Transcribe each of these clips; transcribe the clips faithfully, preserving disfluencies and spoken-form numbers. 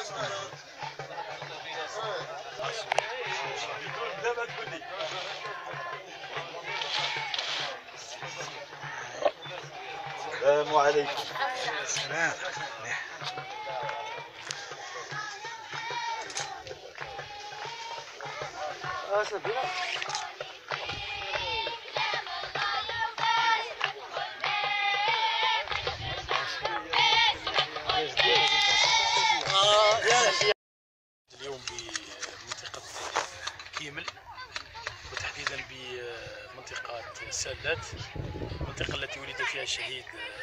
السلام عليكم. السلام. اليوم بمنطقة كيمل وتحديدا بمنطقة سالات، المنطقة التي ولد فيها الشهيد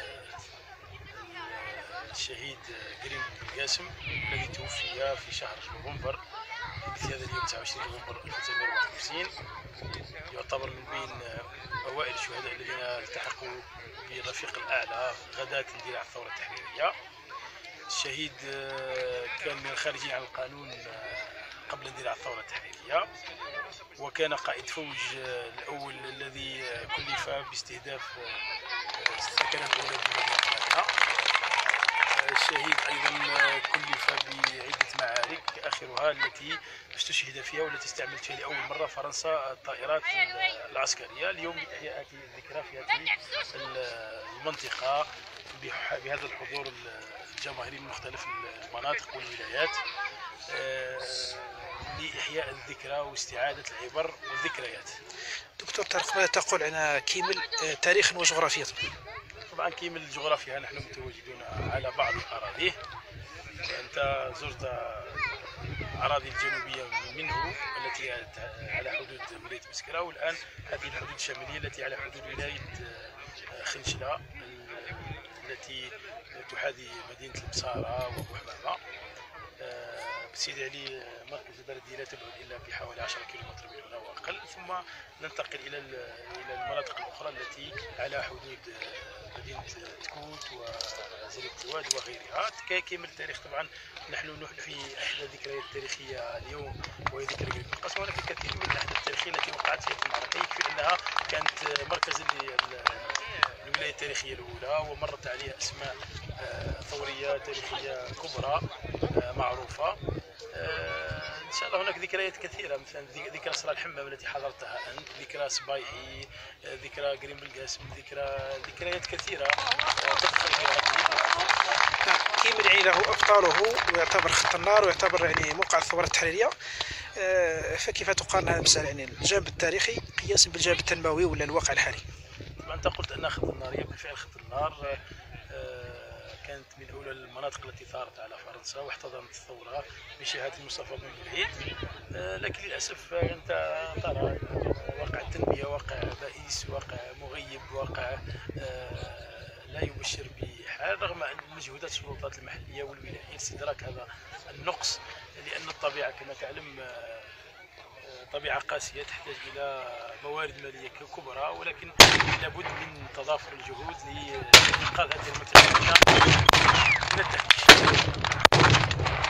الشهيد قريم بن قاسم الذي توفي في شهر نوفمبر في هذا اليوم تسعة وعشرين نوفمبر ألف وتسعمائة وواحد وخمسين. يعتبر من بين أوائل الشهداء الذين التحقوا بالرفيق الأعلى غداة اندلاع الثورة التحريرية. الشهيد كان من الخارجين عن القانون قبل اندلاع الثورة التحريرية، وكان قائد فوج الأول الذي كلف باستهداف السكنة الأولى بمدينة مكة. الشهيد أيضا كلف بعدة معارك آخرها التي استشهد فيها والتي استعملت فيها لأول مرة فرنسا الطائرات العسكرية. اليوم لإحياء هذه الذكرى في هذه المنطقة بهذا الحضور الجماهيري من مختلف المناطق والولايات لإحياء الذكرى واستعادة العبر والذكريات. دكتور طارق، ماذا تقول عن كيمل تاريخا وجغرافيا؟ طبعا كيمل الجغرافيا نحن متواجدون على بعض أراضيه، أنت زرت الأراضي الجنوبية منه التي على حدود ولاية مسكرة، والآن هذه الحدود الشمالية التي على حدود ولاية خنشلة التي تحاذي مدينة المسارة وبوحمامة. سيدي علي مركز البلدية لا تبعد إلا بحوالي عشرة كيلومتر من هنا وأقل، ثم ننتقل إلى إلى المناطق الأخرى التي على حدود مدينة تكوت وزريب الواد وغيرها. كيمل التاريخ طبعا نحن نحيي إحدى الذكريات التاريخية اليوم وهي ذكرى قريم بن قاسم، هناك الكثير من الأحداث التاريخية التي وقعت في هذه المعركة، يكفي أنها كانت مركز الولاية التاريخية الأولى ومرت عليها أسماء ثورية تاريخية كبرى معروفة. ان شاء الله هناك ذكريات كثيره، مثلا ذكرى صلاة الحمام التي حضرتها انت، ذكرى صبايحي، ذكرى قريم بن قاسم، ذكرى ذكريات كثيره تدخل فيها. كيمل يعني له ابطاله ويعتبر خط النار ويعتبر يعني موقع الثوره التحريريه، فكيف تقارن هذا المسألة يعني الجانب التاريخي قياسا بالجانب التنموي ولا الواقع الحالي؟ طبعا انت قلت انها خط النار، هي بالفعل خط النار كانت من أولى المناطق التي ثارت على فرنسا واحتضنت الثورة بشهادة مصطفى بن بريد، لكن للأسف أنت ترى واقع التنمية واقع بائس، واقع مغيب، واقع لا يبشر بحال، رغم أن مجهودات السلطات المحلية والولاية لاستدراك هذا النقص، لأن الطبيعة كما تعلم طبيعة قاسية تحتاج إلى موارد مالية كبرى، ولكن لابد من تضافر الجهود لإنقاذ هذه المنطقة من التهميش.